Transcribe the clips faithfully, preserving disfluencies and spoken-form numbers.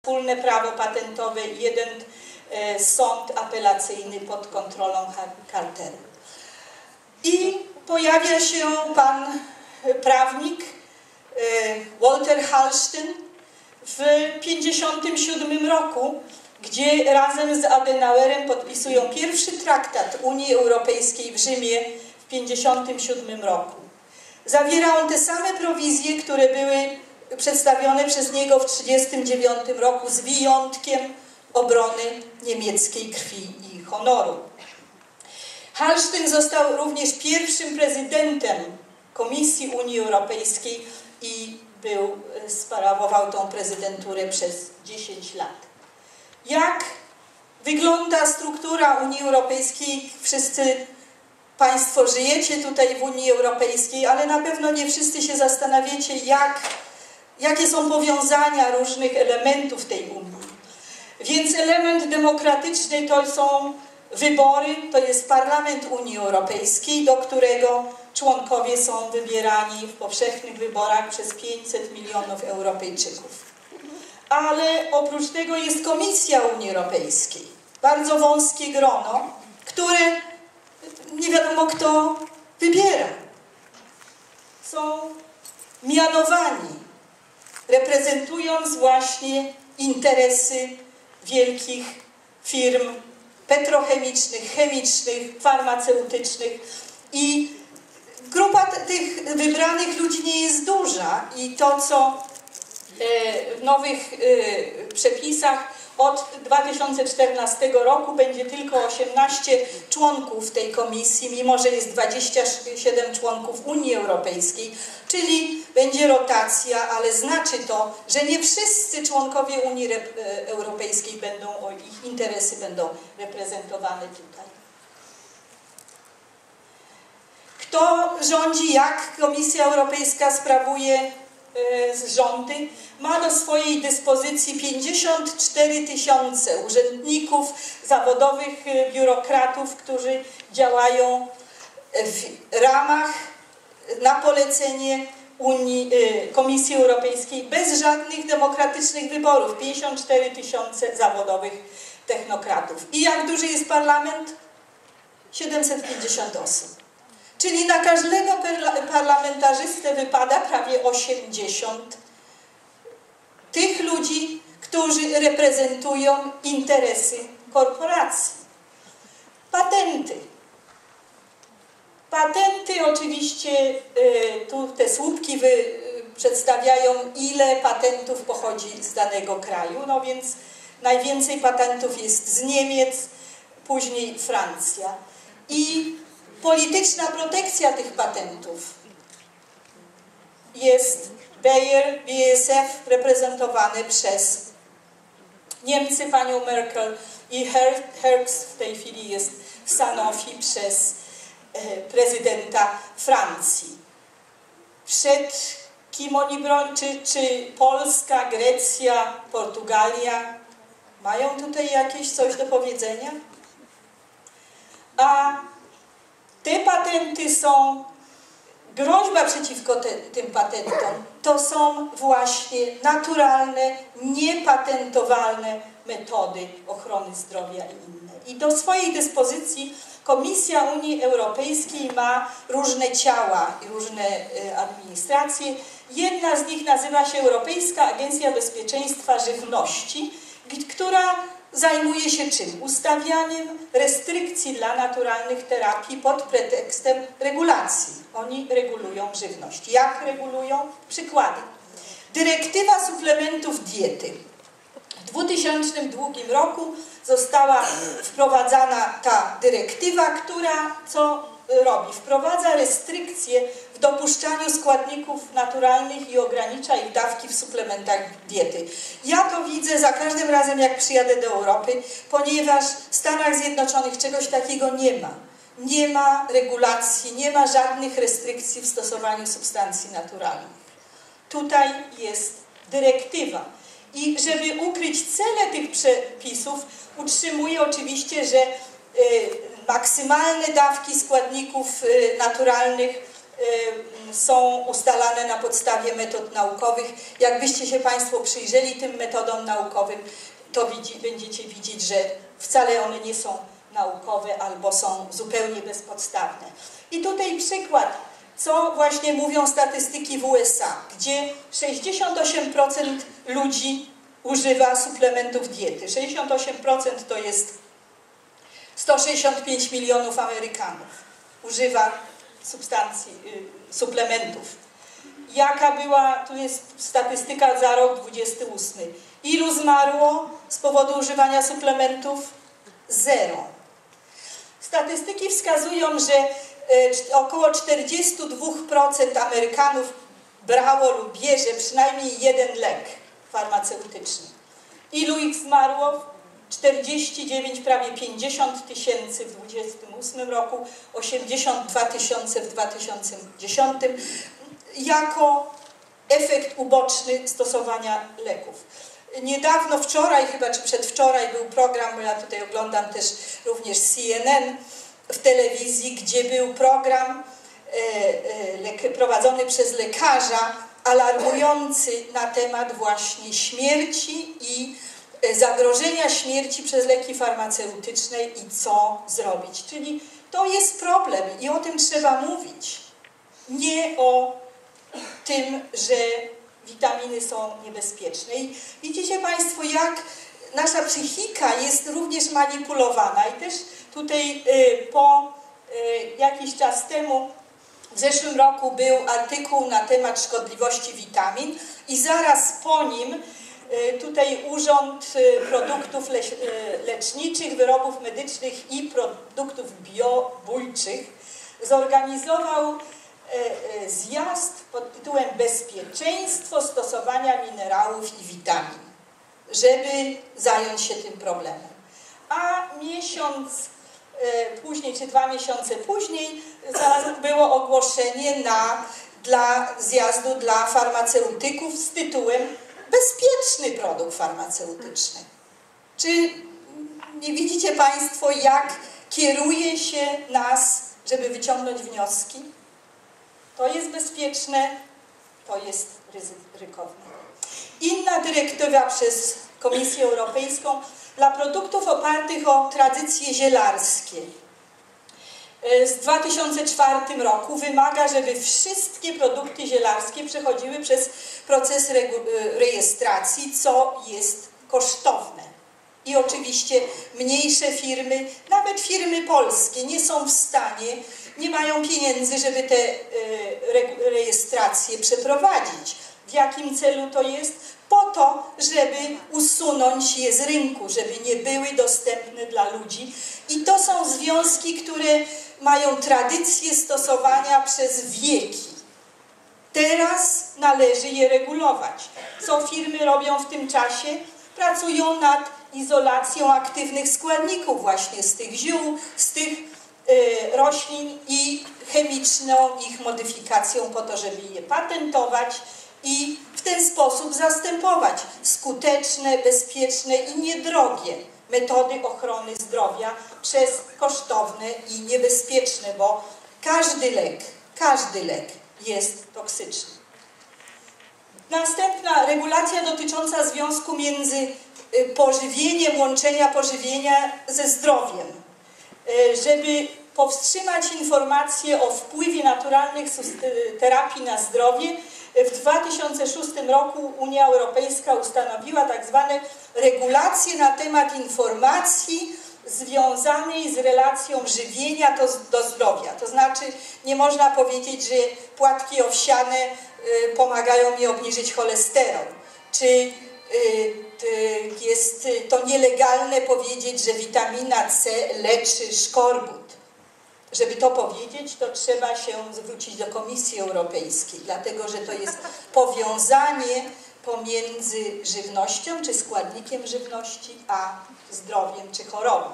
wspólne prawo patentowe i jeden e, sąd apelacyjny pod kontrolą kartelu. I pojawia się pan prawnik e, Walter Hallstein w tysiąc dziewięćset pięćdziesiątym siódmym roku, gdzie razem z Adenauerem podpisują pierwszy traktat Unii Europejskiej w Rzymie w tysiąc dziewięćset pięćdziesiątym siódmym roku. Zawiera on te same prowizje, które były przedstawione przez niego w tysiąc dziewięćset trzydziestym dziewiątym roku, z wyjątkiem obrony niemieckiej krwi i honoru. Hallstein został również pierwszym prezydentem Komisji Unii Europejskiej i był, sprawował tą prezydenturę przez dziesięć lat. Jak wygląda struktura Unii Europejskiej? Wszyscy Państwo żyjecie tutaj w Unii Europejskiej, ale na pewno nie wszyscy się zastanawiacie, jak, jakie są powiązania różnych elementów tej Unii. Więc element demokratyczny to są wybory, to jest Parlament Unii Europejskiej, do którego członkowie są wybierani w powszechnych wyborach przez pięćset milionów Europejczyków. Ale oprócz tego jest Komisja Unii Europejskiej, bardzo wąskie grono, które nie wiadomo kto wybiera. Są mianowani, reprezentując właśnie interesy wielkich firm petrochemicznych, chemicznych, farmaceutycznych i grupa tych wybranych ludzi nie jest duża i to, co w nowych przepisach od dwa tysiące czternastego roku będzie tylko osiemnaście członków tej komisji, mimo że jest dwadzieścia siedem członków Unii Europejskiej, czyli będzie rotacja, ale znaczy to, że nie wszyscy członkowie Unii Europejskiej będą, ich interesy będą reprezentowane tutaj. Kto rządzi, jak Komisja Europejska sprawuje rządy? Ma do swojej dyspozycji pięćdziesiąt cztery tysiące urzędników, zawodowych biurokratów, którzy działają w ramach, na polecenie Unii, Komisji Europejskiej bez żadnych demokratycznych wyborów. pięćdziesiąt cztery tysiące zawodowych technokratów. I jak duży jest parlament? siedemset pięćdziesiąt osób. Czyli na każdego parlamentarzystę wypada prawie osiemdziesiąt tych ludzi, którzy reprezentują interesy korporacji. Patenty. Patenty oczywiście, tu te słupki wy, przedstawiają, ile patentów pochodzi z danego kraju. No więc najwięcej patentów jest z Niemiec, później Francja. I polityczna protekcja tych patentów jest Bayer, B A S F reprezentowany przez Niemcy, panią Merkel, i Hertz w tej chwili jest w Sanofi przez e, prezydenta Francji. Przed kim oni bronią? Czy, czy Polska, Grecja, Portugalia mają tutaj jakieś coś do powiedzenia? A te patenty są, groźba przeciwko te, tym patentom, to są właśnie naturalne, niepatentowalne metody ochrony zdrowia i inne. I do swojej dyspozycji Komisja Unii Europejskiej ma różne ciała i różne administracje. Jedna z nich nazywa się Europejska Agencja Bezpieczeństwa Żywności, która zajmuje się czym? Ustawianiem restrykcji dla naturalnych terapii pod pretekstem regulacji. Oni regulują żywność. Jak regulują? Przykłady. Dyrektywa suplementów diety. W dwa tysiące drugim roku została wprowadzana ta dyrektywa, która co robi? Wprowadza restrykcje w dopuszczaniu składników naturalnych i ogranicza ich dawki w suplementach diety. Ja to widzę za każdym razem, jak przyjadę do Europy, ponieważ w Stanach Zjednoczonych czegoś takiego nie ma. Nie ma regulacji, nie ma żadnych restrykcji w stosowaniu substancji naturalnych. Tutaj jest dyrektywa. I żeby ukryć cele tych przepisów, utrzymuje oczywiście, że y, maksymalne dawki składników y, naturalnych są ustalane na podstawie metod naukowych. Jakbyście się Państwo przyjrzeli tym metodom naukowym, to widzi, będziecie widzieć, że wcale one nie są naukowe albo są zupełnie bezpodstawne. I tutaj przykład, co właśnie mówią statystyki w U S A, gdzie sześćdziesiąt osiem procent ludzi używa suplementów diety. sześćdziesiąt osiem procent to jest sto sześćdziesiąt pięć milionów Amerykanów. Używa substancji, y, suplementów. Jaka była, tu jest statystyka za rok dwudziesty ósmy. Ilu zmarło z powodu używania suplementów? Zero. Statystyki wskazują, że y, około czterdzieści dwa procent Amerykanów brało lub bierze przynajmniej jeden lek farmaceutyczny. Ilu ich zmarło? czterdzieści dziewięć, prawie pięćdziesiąt tysięcy w dwudziestym ósmym roku, osiemdziesiąt dwa tysiące w dwa tysiące dziesiątym jako efekt uboczny stosowania leków. Niedawno, wczoraj chyba, czy przedwczoraj był program, bo ja tutaj oglądam też również C N N w telewizji, gdzie był program e, e, prowadzony przez lekarza alarmujący na temat właśnie śmierci i zagrożenia śmierci przez leki farmaceutyczne i co zrobić. Czyli to jest problem i o tym trzeba mówić. Nie o tym, że witaminy są niebezpieczne. I widzicie Państwo, jak nasza psychika jest również manipulowana. I też tutaj y, po y, jakiś czas temu, w zeszłym roku był artykuł na temat szkodliwości witamin i zaraz po nim tutaj Urząd Produktów Leczniczych, Wyrobów Medycznych i Produktów Biobójczych zorganizował zjazd pod tytułem Bezpieczeństwo stosowania minerałów i witamin, żeby zająć się tym problemem. A miesiąc później, czy dwa miesiące później było ogłoszenie na, dla zjazdu dla farmaceutyków z tytułem Bezpieczny produkt farmaceutyczny. Czy nie widzicie Państwo, jak kieruje się nas, żeby wyciągnąć wnioski? To jest bezpieczne, to jest ryzykowne. Inna dyrektywa przez Komisję Europejską dla produktów opartych o tradycje zielarskie z dwa tysiące czwartego roku wymaga, żeby wszystkie produkty zielarskie przechodziły przez proces rejestracji, co jest kosztowne. I oczywiście mniejsze firmy, nawet firmy polskie nie są w stanie, nie mają pieniędzy, żeby te rejestracje przeprowadzić. W jakim celu to jest? Po to, żeby usunąć je z rynku, żeby nie były dostępne dla ludzi. I to są związki, które mają tradycję stosowania przez wieki. Teraz należy je regulować. Co firmy robią w tym czasie? Pracują nad izolacją aktywnych składników właśnie z tych ziół, z tych y, roślin i chemiczną ich modyfikacją po to, żeby je patentować i w ten sposób zastępować skuteczne, bezpieczne i niedrogie metody ochrony zdrowia przez kosztowne i niebezpieczne, bo każdy lek, każdy lek jest toksyczny. Następna regulacja dotycząca związku między pożywieniem, łączenia pożywienia ze zdrowiem. Żeby powstrzymać informacje o wpływie naturalnych terapii na zdrowie, w dwa tysiące szóstym roku Unia Europejska ustanowiła tak zwane regulacje na temat informacji związanej z relacją żywienia do, do zdrowia. To znaczy nie można powiedzieć, że płatki owsiane y, pomagają mi obniżyć cholesterol, czy y, y, jest to nielegalne powiedzieć, że witamina C leczy szkorbut. Żeby to powiedzieć, to trzeba się zwrócić do Komisji Europejskiej, dlatego że to jest powiązanie pomiędzy żywnością czy składnikiem żywności, a zdrowiem czy chorobą.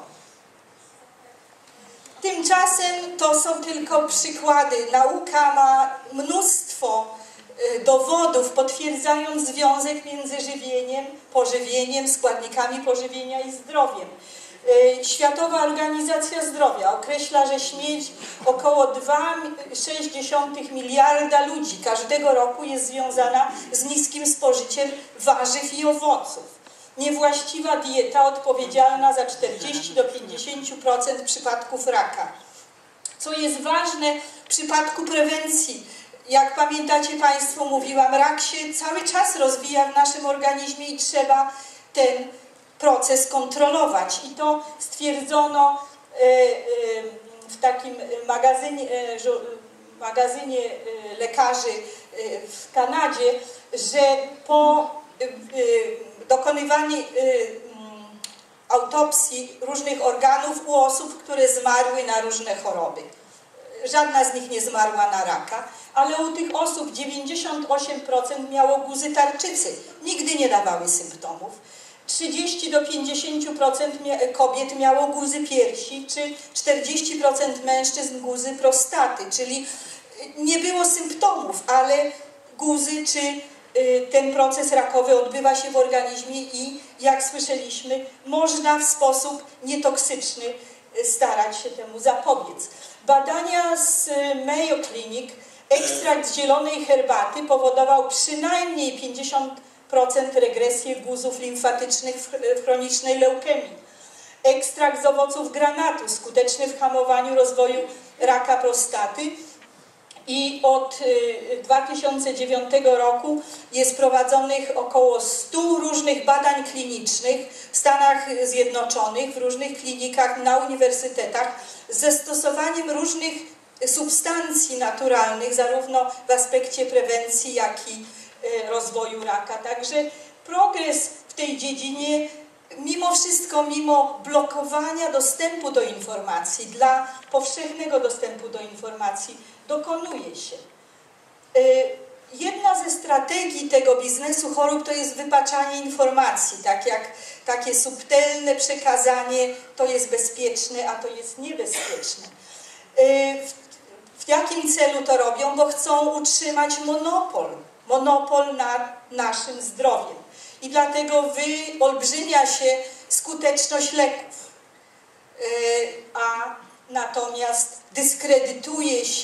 Tymczasem to są tylko przykłady. Nauka ma mnóstwo dowodów potwierdzając związek między żywieniem, pożywieniem, składnikami pożywienia i zdrowiem. Światowa Organizacja Zdrowia określa, że śmierć około dwa przecinek sześć miliarda ludzi każdego roku jest związana z niskim spożyciem warzyw i owoców. Niewłaściwa dieta odpowiedzialna za czterdzieści do pięćdziesięciu procent przypadków raka. Co jest ważne w przypadku prewencji, jak pamiętacie Państwo, mówiłam, rak się cały czas rozwija w naszym organizmie i trzeba ten proces kontrolować. I to stwierdzono w takim magazynie, magazynie lekarzy w Kanadzie, że po dokonywaniu autopsji różnych organów u osób, które zmarły na różne choroby. Żadna z nich nie zmarła na raka, ale u tych osób dziewięćdziesiąt osiem procent miało guzy tarczycy, nigdy nie dawały symptomów. trzydzieści do pięćdziesięciu procent kobiet miało guzy piersi, czy czterdzieści procent mężczyzn guzy prostaty, czyli nie było symptomów, ale guzy czy ten proces rakowy odbywa się w organizmie i, jak słyszeliśmy, można w sposób nietoksyczny starać się temu zapobiec. Badania z Mayo Clinic, ekstrakt z zielonej herbaty powodował przynajmniej pięćdziesiąt procent regresji guzów limfatycznych w chronicznej leukemii. Ekstrakt z owoców granatu skuteczny w hamowaniu rozwoju raka prostaty. I od dwa tysiące dziewiątego roku jest prowadzonych około stu różnych badań klinicznych w Stanach Zjednoczonych, w różnych klinikach, na uniwersytetach, ze stosowaniem różnych substancji naturalnych, zarówno w aspekcie prewencji, jak i rozwoju raka. Także progres w tej dziedzinie, mimo wszystko, mimo blokowania dostępu do informacji, dla powszechnego dostępu do informacji, dokonuje się. Jedna ze strategii tego biznesu chorób to jest wypaczanie informacji, tak jak takie subtelne przekazanie, to jest bezpieczne, a to jest niebezpieczne. W jakim celu to robią? Bo chcą utrzymać monopol, monopol nad naszym zdrowiem. I dlatego wyolbrzymia się skuteczność leków, a natomiast dyskredytuje się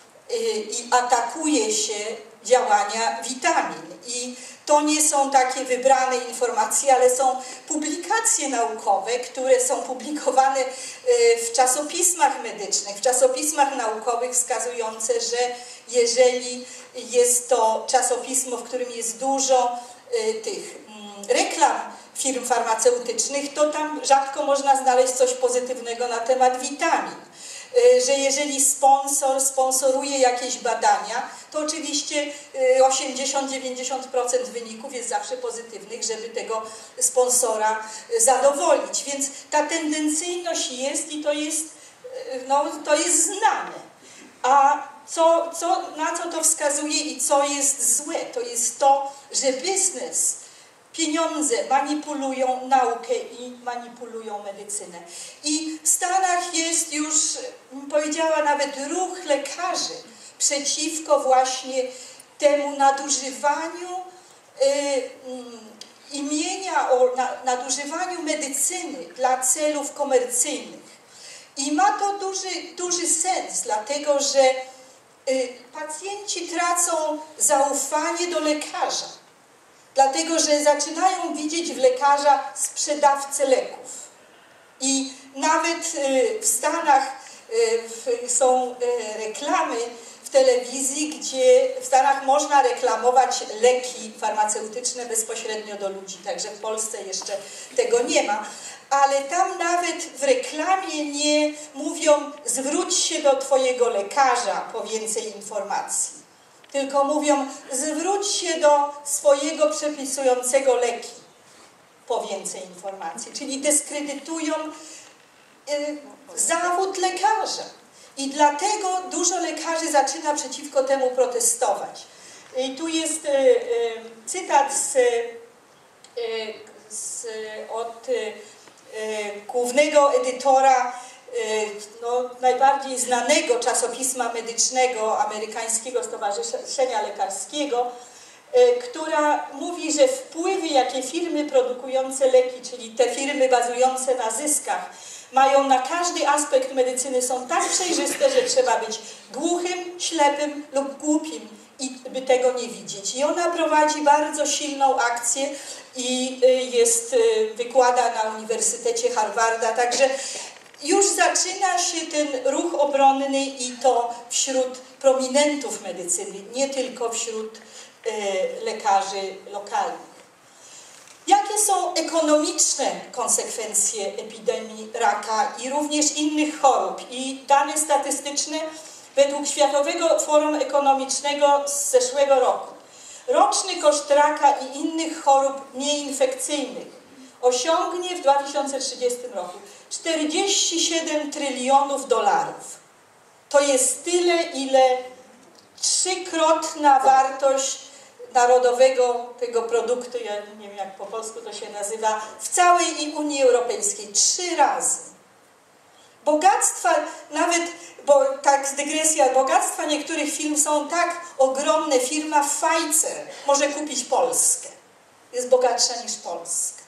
i atakuje się działania witamin. I to nie są takie wybrane informacje, ale są publikacje naukowe, które są publikowane w czasopismach medycznych, w czasopismach naukowych, wskazujące, że jeżeli jest to czasopismo, w którym jest dużo tych reklam firm farmaceutycznych, to tam rzadko można znaleźć coś pozytywnego na temat witamin. Że jeżeli sponsor sponsoruje jakieś badania, to oczywiście osiemdziesiąt do dziewięćdziesięciu procent wyników jest zawsze pozytywnych, żeby tego sponsora zadowolić. Więc ta tendencyjność jest i to jest, no, to jest znane. A co, co, na co to wskazuje i co jest złe? To jest to, że biznes, pieniądze manipulują naukę i manipulują medycynę. I w Stanach jest już, powiedziała, nawet ruch lekarzy przeciwko właśnie temu nadużywaniu y, y, imienia, o na, nadużywaniu medycyny dla celów komercyjnych. I ma to duży, duży sens, dlatego że y, pacjenci tracą zaufanie do lekarza. Dlatego, że zaczynają widzieć w lekarza sprzedawcę leków. I nawet w Stanach są reklamy w telewizji, gdzie w Stanach można reklamować leki farmaceutyczne bezpośrednio do ludzi. Także w Polsce jeszcze tego nie ma. Ale tam nawet w reklamie nie mówią: zwróć się do twojego lekarza po więcej informacji. Tylko mówią: zwróć się do swojego przepisującego leki po więcej informacji. Czyli dyskredytują y, zawód lekarza. I dlatego dużo lekarzy zaczyna przeciwko temu protestować. I tu jest y, y, cytat z, y, z, od y, głównego edytora no, najbardziej znanego czasopisma medycznego amerykańskiego Stowarzyszenia Lekarskiego, która mówi, że wpływy, jakie firmy produkujące leki, czyli te firmy bazujące na zyskach, mają na każdy aspekt medycyny, są tak przejrzyste, że trzeba być głuchym, ślepym lub głupim, i by tego nie widzieć. I ona prowadzi bardzo silną akcję i jest, wykłada na Uniwersytecie Harvarda, także już zaczyna się ten ruch obronny i to wśród prominentów medycyny, nie tylko wśród e, lekarzy lokalnych. Jakie są ekonomiczne konsekwencje epidemii raka i również innych chorób? I dane statystyczne według Światowego Forum Ekonomicznego z zeszłego roku. Roczny koszt raka i innych chorób nieinfekcyjnych osiągnie w dwa tysiące trzydziestym roku czterdzieści siedem trylionów dolarów. To jest tyle, ile trzykrotna wartość narodowego tego produktu, ja nie wiem jak po polsku to się nazywa, w całej Unii Europejskiej. Trzy razy. Bogactwa, nawet, bo tak dygresja, bogactwa niektórych firm są tak ogromne, firma Pfizer może kupić Polskę. Jest bogatsza niż Polska.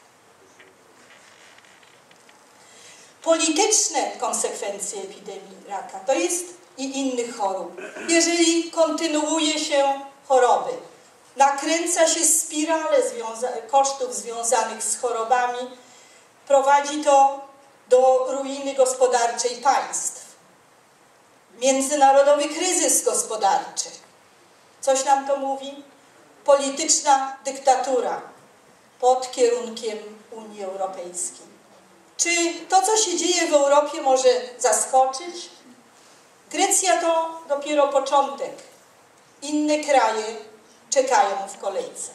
Polityczne konsekwencje epidemii raka to jest i innych chorób. Jeżeli kontynuuje się choroby, nakręca się spiralę związa kosztów związanych z chorobami, prowadzi to do ruiny gospodarczej państw. Międzynarodowy kryzys gospodarczy. Coś nam to mówi? Polityczna dyktatura pod kierunkiem Unii Europejskiej. Czy to, co się dzieje w Europie, może zaskoczyć? Grecja to dopiero początek. Inne kraje czekają w kolejce.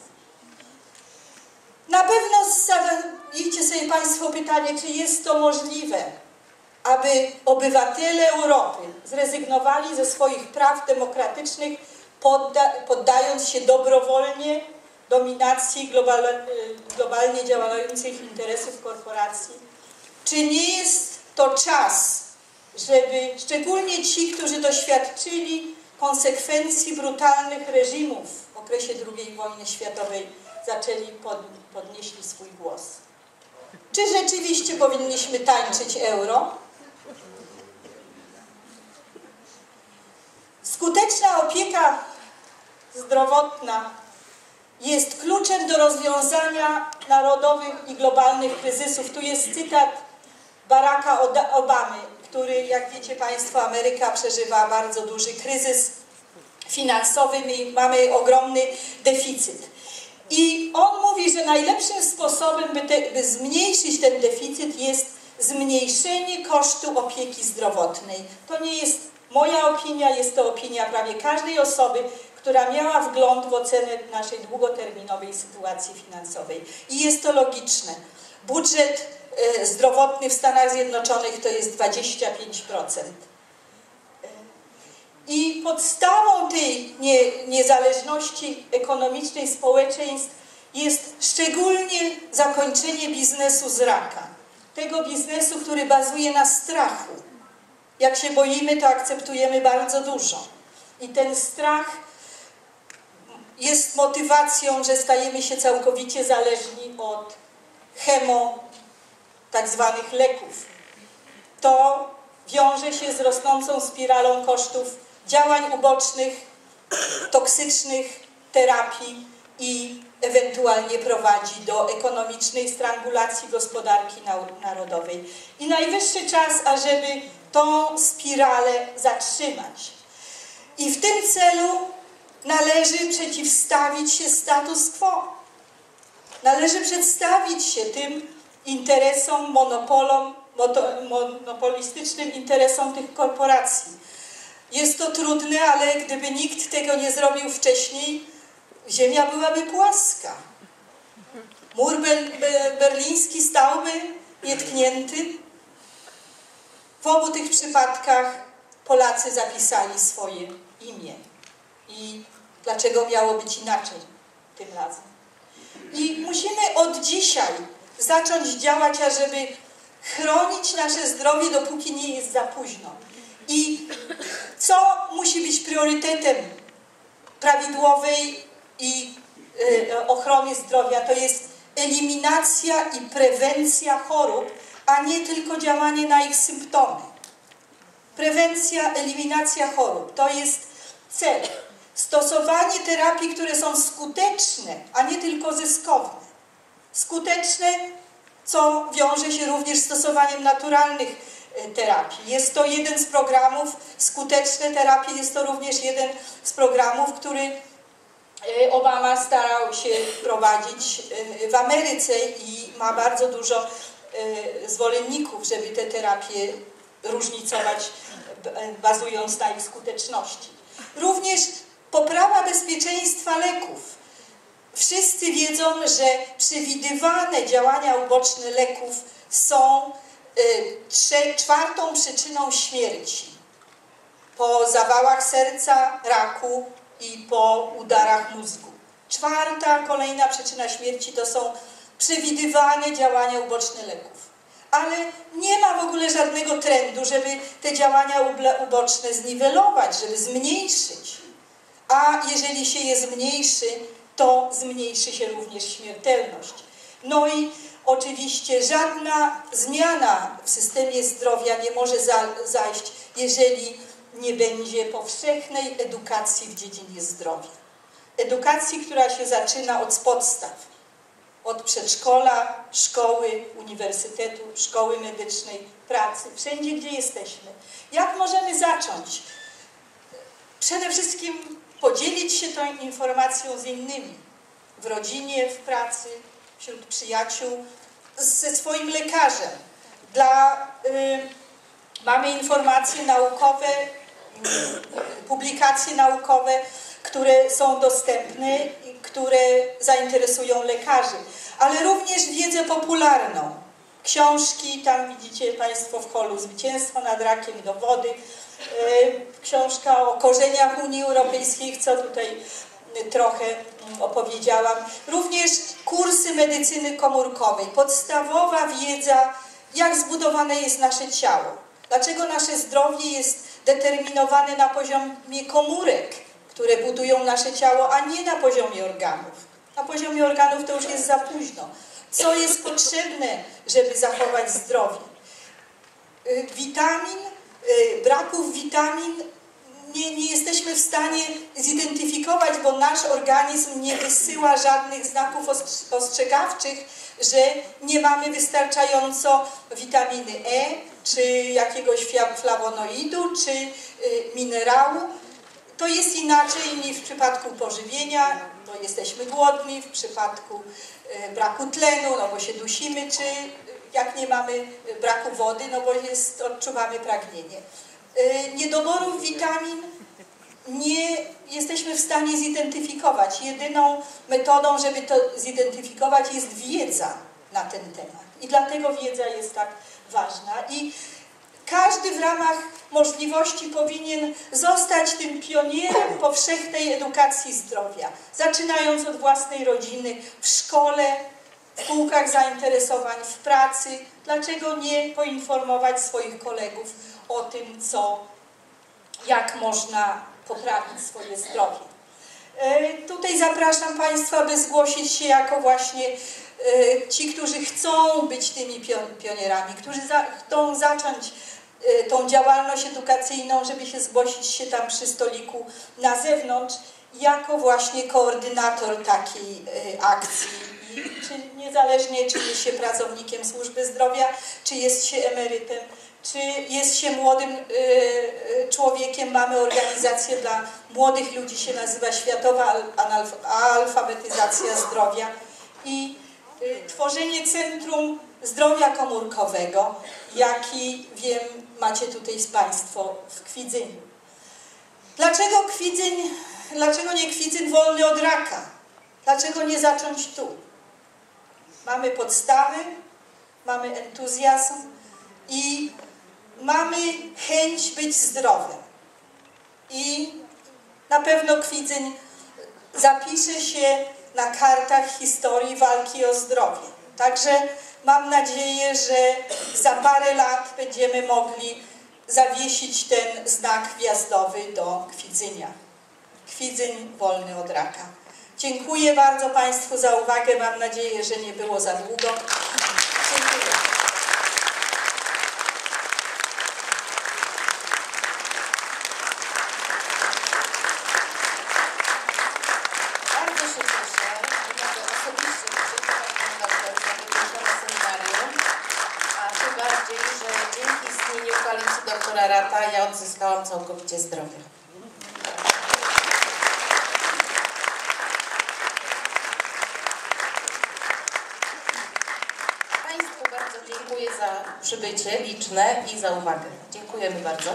Na pewno zadajcie sobie Państwo pytanie, czy jest to możliwe, aby obywatele Europy zrezygnowali ze swoich praw demokratycznych, podda poddając się dobrowolnie dominacji global globalnie działających interesów korporacji. Czy nie jest to czas, żeby szczególnie ci, którzy doświadczyli konsekwencji brutalnych reżimów w okresie drugiej wojny światowej, zaczęli, pod, podnieśli swój głos? Czy rzeczywiście powinniśmy tańczyć euro? Skuteczna opieka zdrowotna jest kluczem do rozwiązania narodowych i globalnych kryzysów. Tu jest cytat Baracka Obamy, który, jak wiecie Państwo, Ameryka przeżywa bardzo duży kryzys finansowy i mamy ogromny deficyt. I on mówi, że najlepszym sposobem, by, te, by zmniejszyć ten deficyt, jest zmniejszenie kosztu opieki zdrowotnej. To nie jest moja opinia, jest to opinia prawie każdej osoby, która miała wgląd w ocenę naszej długoterminowej sytuacji finansowej. I jest to logiczne. Budżet e, zdrowotny w Stanach Zjednoczonych to jest dwadzieścia pięć procent. I podstawą tej nie, niezależności ekonomicznej społeczeństw jest szczególnie zakończenie biznesu z raka. Tego biznesu, który bazuje na strachu. Jak się boimy, to akceptujemy bardzo dużo. I ten strach jest motywacją, że stajemy się całkowicie zależni od chemo, tak zwanych leków. To wiąże się z rosnącą spiralą kosztów działań ubocznych, toksycznych terapii i ewentualnie prowadzi do ekonomicznej strangulacji gospodarki narodowej. I najwyższy czas, ażeby tą spiralę zatrzymać. I w tym celu należy przeciwstawić się status quo. Należy przedstawić się tym interesom, monopolom, monopolistycznym interesom tych korporacji. Jest to trudne, ale gdyby nikt tego nie zrobił wcześniej, ziemia byłaby płaska. Mur berliński stałby nietknięty. W obu tych przypadkach Polacy zapisali swoje imię. I dlaczego miało być inaczej tym razem? I musimy od dzisiaj zacząć działać, ażeby chronić nasze zdrowie, dopóki nie jest za późno. I co musi być priorytetem prawidłowej i ochrony zdrowia to jest eliminacja i prewencja chorób, a nie tylko działanie na ich symptomy. Prewencja, eliminacja chorób to jest cel. Stosowanie terapii, które są skuteczne, a nie tylko zyskowne. Skuteczne, co wiąże się również z stosowaniem naturalnych terapii. Jest to jeden z programów, skuteczne terapie, jest to również jeden z programów, który Obama starał się prowadzić w Ameryce i ma bardzo dużo zwolenników, żeby te terapie różnicować, bazując na ich skuteczności. Również poprawa bezpieczeństwa leków. Wszyscy wiedzą, że przewidywane działania uboczne leków są y, czwartą przyczyną śmierci. Po zawałach serca, raku i po udarach mózgu. Czwarta, kolejna przyczyna śmierci to są przewidywane działania uboczne leków. Ale nie ma w ogóle żadnego trendu, żeby te działania uboczne zniwelować, żeby zmniejszyć. A jeżeli się je zmniejszy, to zmniejszy się również śmiertelność. No i oczywiście żadna zmiana w systemie zdrowia nie może za, zajść, jeżeli nie będzie powszechnej edukacji w dziedzinie zdrowia. Edukacji, która się zaczyna od podstaw, od przedszkola, szkoły, uniwersytetu, szkoły medycznej, pracy, wszędzie, gdzie jesteśmy. Jak możemy zacząć? Przede wszystkim podzielić się tą informacją z innymi, w rodzinie, w pracy, wśród przyjaciół, ze swoim lekarzem. Dla, y, mamy informacje naukowe, publikacje naukowe, które są dostępne, które zainteresują lekarzy, ale również wiedzę popularną. Książki, tam widzicie Państwo w holu Zwycięstwo nad rakiem, dowody, książka o korzeniach Unii Europejskiej, co tutaj trochę opowiedziałam. Również kursy medycyny komórkowej, podstawowa wiedza, jak zbudowane jest nasze ciało. Dlaczego nasze zdrowie jest determinowane na poziomie komórek, które budują nasze ciało, a nie na poziomie organów. Na poziomie organów to już jest za późno. Co jest potrzebne, żeby zachować zdrowie? Witamin, braków witamin nie, nie jesteśmy w stanie zidentyfikować, bo nasz organizm nie wysyła żadnych znaków ostrzegawczych, że nie mamy wystarczająco witaminy E, czy jakiegoś flawonoidu, czy minerału. To jest inaczej niż w przypadku pożywienia, bo jesteśmy głodni, w przypadku braku tlenu, no bo się dusimy, czy jak nie mamy braku wody, no bo jest, odczuwamy pragnienie. Niedoborów witamin nie jesteśmy w stanie zidentyfikować. Jedyną metodą, żeby to zidentyfikować, jest wiedza na ten temat. I dlatego wiedza jest tak ważna. I każdy w ramach możliwości powinien zostać tym pionierem powszechnej edukacji zdrowia, zaczynając od własnej rodziny, w szkole, w kółkach zainteresowań, w pracy. Dlaczego nie poinformować swoich kolegów o tym, co, jak można poprawić swoje zdrowie. E, tutaj zapraszam Państwa, by zgłosić się jako właśnie e, ci, którzy chcą być tymi pionierami, którzy za, chcą zacząć e, tą działalność edukacyjną, żeby się zgłosić się tam przy stoliku na zewnątrz, jako właśnie koordynator takiej e, akcji. I czy niezależnie, czy jest się pracownikiem służby zdrowia, czy jest się emerytem, czy jest się młodym y, człowiekiem, mamy organizację dla młodych ludzi, się nazywa Światowa Analf Alfabetyzacja Zdrowia i y, tworzenie Centrum Zdrowia Komórkowego, jaki wiem macie tutaj Państwo w Kwidzyniu. Dlaczego Kwidzyń, dlaczego nie Kwidzyn wolny od raka? Dlaczego nie zacząć tu? Mamy podstawy, mamy entuzjazm i mamy chęć być zdrowym. I na pewno Kwidzyń zapisze się na kartach historii walki o zdrowie. Także mam nadzieję, że za parę lat będziemy mogli zawiesić ten znak gwiazdowy do Kwidzynia. Kwidzyń wolny od raka. Dziękuję bardzo Państwu za uwagę. Mam nadzieję, że nie było za długo. Dziękuję. Bardzo się cieszę, że mogę osobiście podziękować Pani Doktor za wygłoszone seminarium, a tym bardziej, że dzięki istnieniu koalicji doktora Rata ja odzyskałam całkowicie zdrowie. Państwu bardzo dziękuję za przybycie liczne i za uwagę. Dziękujemy bardzo.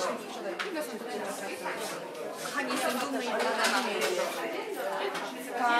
Kochani, jestem dumna i